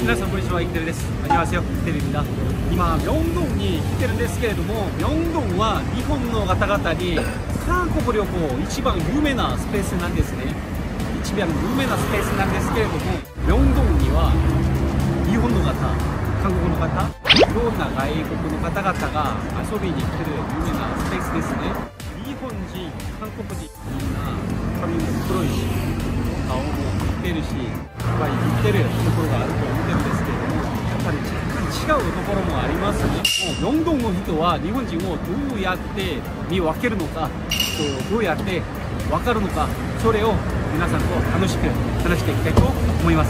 皆さんこんにちは、イキテルです。안녕하세요、イキテル입니다。今、明洞に来てるんですけれども、明洞は日本の方々に韓国旅行一番有名なスペースなんですね。一番有名なスペースなんですけれども、明洞には日本の方、韓国の方、いろんな外国の方々が遊びに来てる有名なスペースですね。日本人、韓国人、みんな髪も黒いし、顔も似てるし、いっぱい似てるところがあると思ってるんですけれども、やっぱり若干違うところもありますね。もう明洞の人は日本人をどうやって見分けるのか、どうやって分かるのか、それを皆さんと楽しく話していきたいと思います。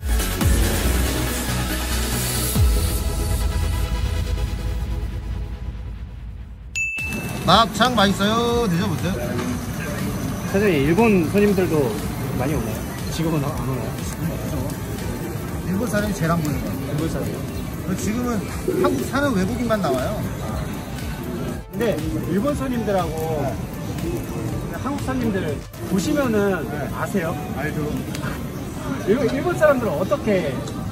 막창 맛있어요. 드셔보세요. 사장님, 일본 손님들도 많이 오나요? 지금은 안 오나요? 일본 사람이 제일 안 보이는 거예요. 일본 사람이요? 지금은 한국 사는 외국인만 나와요. 근데 일본 손님들하고 한국 손님들 보시면은 아세요? 알죠. 일본 사람들은 어떻게?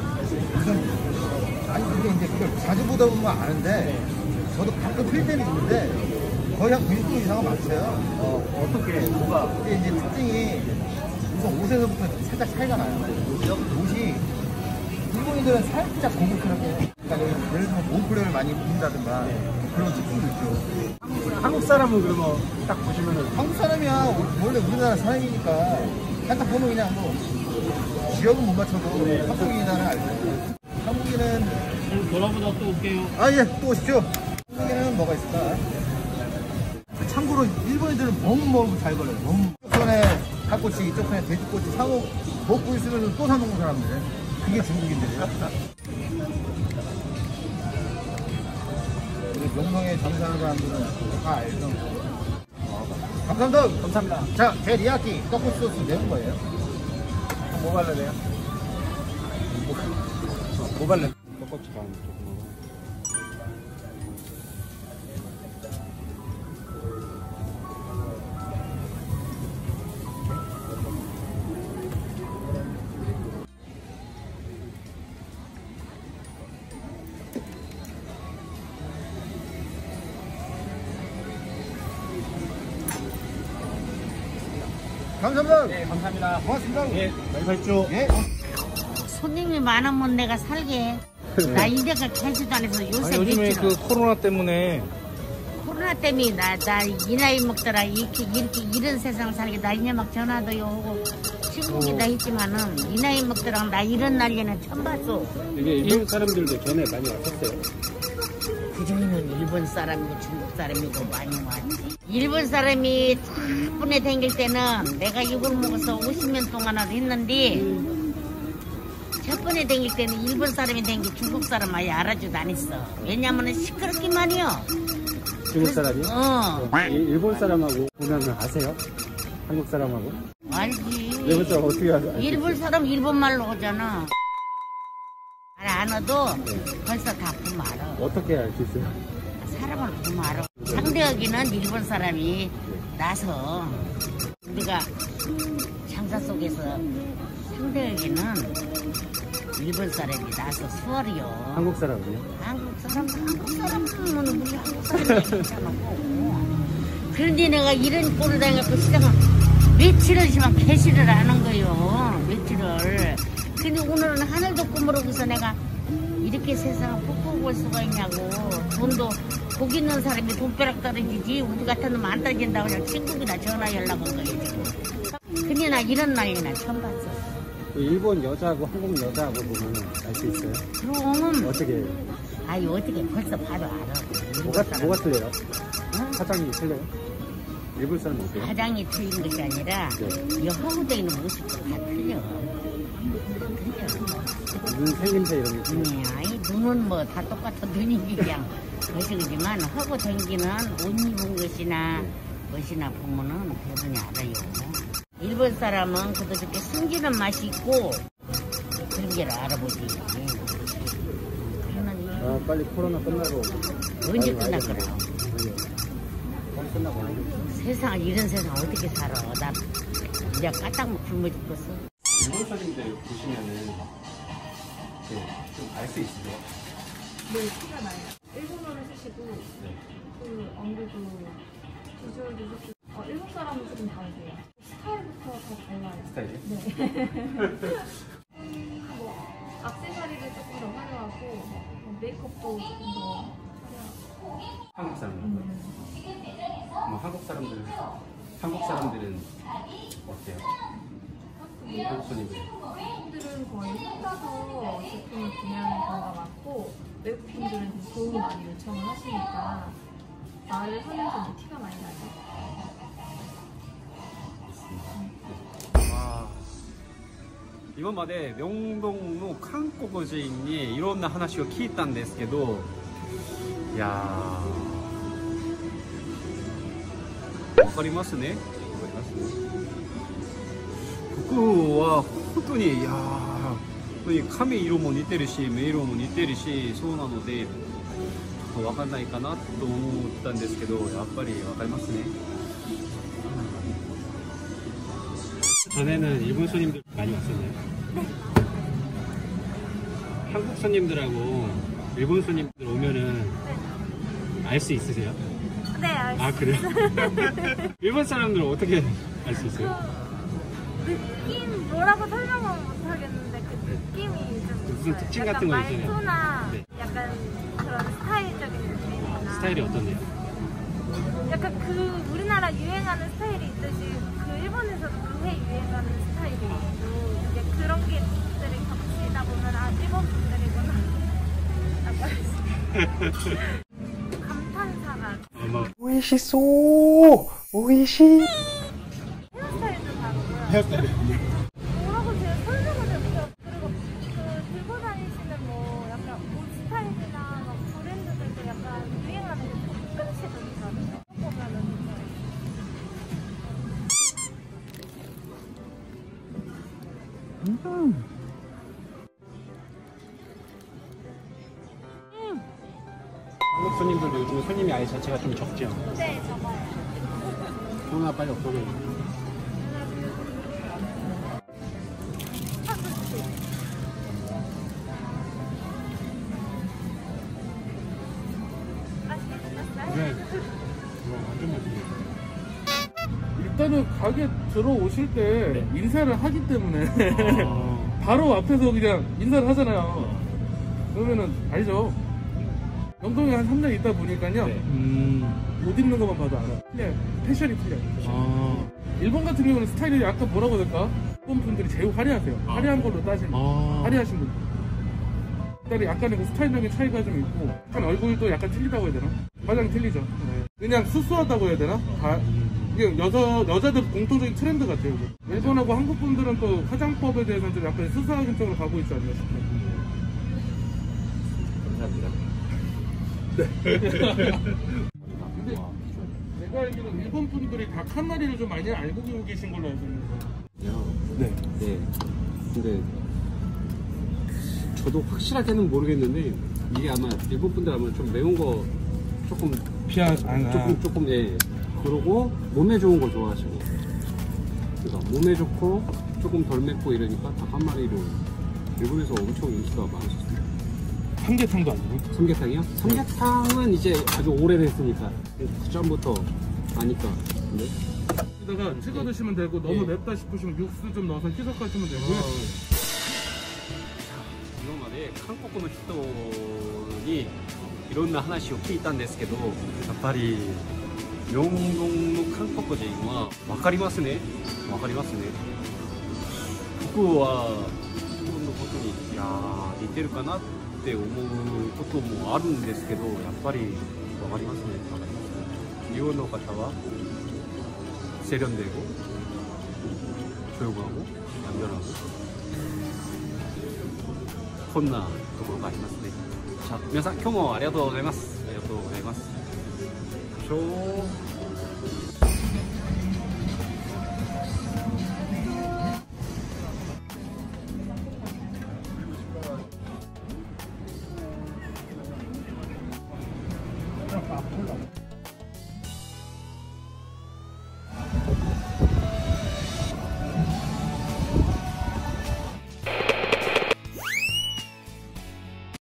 아니 근데 이제 그걸 자주 보다 보면 아는데 저도 가끔 필 때는 있는데 거의 한 90% 이상은 맞춰요. 어떻게? 뭐가? 근데 이제 특징이 우선 옷에서부터 살짝 차이가 나요. 옷이 일본인들은 살짝 고급스럽게, 그러니까 예를 들면 몬클레어를 많이 입는다든가 그런 특징도 있죠. 한국 사람은 그러면 딱 보시면은 한국 사람이야 원래 우리나라 사람이니까 딱 보면 그냥 뭐 지역은 못 맞춰도 한국인이라는 알죠. 한국인은 돌아보다 또 올게요. 아 예, 또 오십시오. 한국인은 뭐가 있을까? 참고로 일본인들은 너무 잘 걸려요. 너무. 이쪽 손에 닭꼬치, 이쪽 손에 돼지꼬치 사고 먹고 있으면 또 사먹는 사람들. 그게 중국인들이에요. 우리 명성에 장사하는 사람들은 다 알죠. 감사합니다. 감사합니다. 자, 제 리야끼 떡꼬치 소스 매운 거예요. 뭐 발라내요? 뭐 발라? 떡꼬치 반. 감사합니다. 네, 감사합니다. 고맙습니다. 예, 많이 가십시오. 예. 손님이 많으면 내가 살게. 나 이제가 캐시도 안 해서 요새 요즘에 며칠 그 코로나 때문에 코로나 때문에 나 이 나이 먹더라 이렇게 이런 세상 살게 나 이제 막 전화도 오고 친구기다 했지만은 이 나이 먹더라 나 이런 난리는 처음 봤어. 이게 일본 사람들도 전에 많이 왔었어요. 그중에는 일본 사람이고 중국 사람이고 많이 왔지. 일본 사람이 덕분에 댕길 때는 내가 이걸 먹어서 50년 동안 했는데 첫 번에 댕길 때는 일본 사람이 댕기 중국 사람 아예 알아주도 안 했어. 왜냐면은 시끄럽기만 해요. 중국 사람이요? 일본 사람하고 보면은 아세요? 한국 사람하고? 알지. 일본 사람 어떻게 아세요? 일본 사람 일본 말로 하잖아. 말 안 해도 벌써 다 보면 알아. 어떻게 알 수 있어요? 사람을 보면 알아. 상대하기는 일본 사람이 나서 우리가 장사 속에서 상대하기는 일본 사람이 나서 수월이요. 한국 사람은요? 한국 사람은 우리 한국 사람이 있잖아. 그런데 내가 이런 꼴을 당해갖고 시작은 며칠을 지만 개시를 안 한 거요. 며칠을. 근데 오늘은 하늘도 꾸물어서 내가 이렇게 세상을 푹푹 볼 수가 있냐고. 돈도 복 있는 사람이 돈벼락 떨어지지 우리 같은 놈 안 떨어진다고 그냥 친구기나 전화 연락 온 거예요 지금. 근데 나 이런 난리는 처음 봤어. 일본 여자하고 한국 여자하고 보면 알 수 있어요? 그럼 어떻게? 아이 어떻게 벌써 바로 알아. 뭐가 틀려요? 응? 사장이 틀려요? 일본 사람 어때요? 화장이 틀린 것이 아니라 이 허구되어 있는 모습도 다 틀려. 눈 생김새 이런 게. 아이 눈은 뭐 다 똑같아. 눈이 그냥 거시기지만 허구 댕기는 옷 입은 것이나 것이나 보면은 대부분이 알아요. 일본 사람은 그도 저렇게 숨기는 맛이 있고 그런 게 알아보지. 아, 빨리 코로나 끝나고. 언제 끝날 거라. 빨리 끝나고. 세상 이런 세상 어떻게 살아. 나 이제 까딱 굶어 죽겠어. 일본 사람들 보시면은 좀 알 수 있으세요? 네, 티가 나요. 일본어를 쓰시고, 네. 그 아무래도 비주얼도 조금, 일본 사람은 조금 다르세요. 스타일부터 다 달라요. 스타일이? 네. 뭐, 액세서리를 조금 더 화려하고, 메이크업도 조금 더 화려하고. 한국 사람들. 뭐 한국 사람들은 어때요? 한국 손님들. 분들은 거의 혼자서 제품을 구매하는 경우가 많고, 외국 분들은 좀 도움을 많이 요청을 하시니까 말을 하면서 티가 많이 나요. 와, 今まで明洞の韓国人にいろんな話を聞いたんですけど、いやー、わかりますね。わかりますね。服は本当に、いやー、本当に髪色も似てるし、目色も似てるし、そうなので、ちょっとわかんないかなと思ったんですけど、やっぱりわかりますね。전에는 일본 손님들 많이 왔었나요? 네. 한국 손님들하고 일본 손님들 오면은 알 수 있으세요? 네, 아, 그래요? 일본 사람들은 어떻게 알 수 있어요? 느낌 뭐라고 설명은 못하겠는데 그 느낌이 좀 무슨 특징 같은 거 있잖아요. 말투나 네. 약간 그런 스타일적인 느낌이나 스타일이 어떤데요? 약간 그 우리나라 유행하는 스타일이 있듯이 그 일본에서도 그해 유행하는 스타일이 있고 이제 그런 게들이 겹치다 보면 아 일본 분들이구나 약간 감탄사가 아마 오이시소 오이시 헤어스타일도 다르고요. 헤어스타일. 뭐라고 제가 설명을 해볼게요. 그리고 그 들고 다니시는 뭐 약간 옷 스타일이나 막 브랜드들도 약간 유행하는 게 조금씩 좀 다르죠. 보면은 한국 손님들도 요즘 손님이 아예 자체가 좀 적죠. 네, 저거요. 코로나 빨리 없어져. 맛있게 드셨어요? 네. 이거 완전 맛있네요. 일단은 가게 들어오실 때 인사를 하기 때문에 아, 바로 앞에서 그냥 인사를 하잖아요. 그러면은 알죠. 영동에 한 3년 있다 보니까요. 네. 옷 입는 것만 봐도 알아요. 틀려요. 패션이 틀려요. 아, 일본 같은 경우는 스타일이 약간 뭐라고 해야 될까? 일본 분들이 제일 화려하세요. 화려한 걸로 따지면 화려하신 분들. 일단 약간의 그 스타일적인 차이가 좀 있고 약간 얼굴도 약간 틀리다고 해야 되나? 화장 틀리죠. 네. 그냥 수수하다고 해야 되나? 이게 여자들 공통적인 트렌드 같아요. 이거. 일본하고 한국 분들은 또 화장법에 대해서는 좀 약간 수수한 쪽으로 가고 있지 않나 싶어요. 감사합니다. 근데 내가 알기로는 일본 분들이 다 칸나리를 좀 많이 알고 계신 걸로 알고 있는데. 네. 네. 근데 저도 확실하게는 모르겠는데 이게 아마 일본 분들 아마 좀 매운 거 조금 조금 예. 그러고 몸에 좋은 거 좋아하시고. 그러니까 몸에 좋고 조금 덜 맵고 이러니까 닭 한 마리를 일본에서 엄청 인기가 많으셨어요. 삼계탕도 아니고. 삼계탕이요? 삼계탕은 이제 아주 오래됐으니까 그 전부터 아니까. 근데 여기다가 찍어 드시면 되고 너무 예. 맵다 싶으시면 육수 좀 넣어서 희석하시면 되고요. 今まで韓国の人にいろんな話を聞いたんですけど、やっぱり明洞の韓国人は分かりますね。分かりますね。服は日本のことにいやー似てるかなって思うこともあるんですけど、やっぱり分かりますね。分かりますね。日本の方は세련되고 조용하고 얌전하고 こんなところがありますね。じゃあ皆さん今日もありがとうございます。ありがとうございます。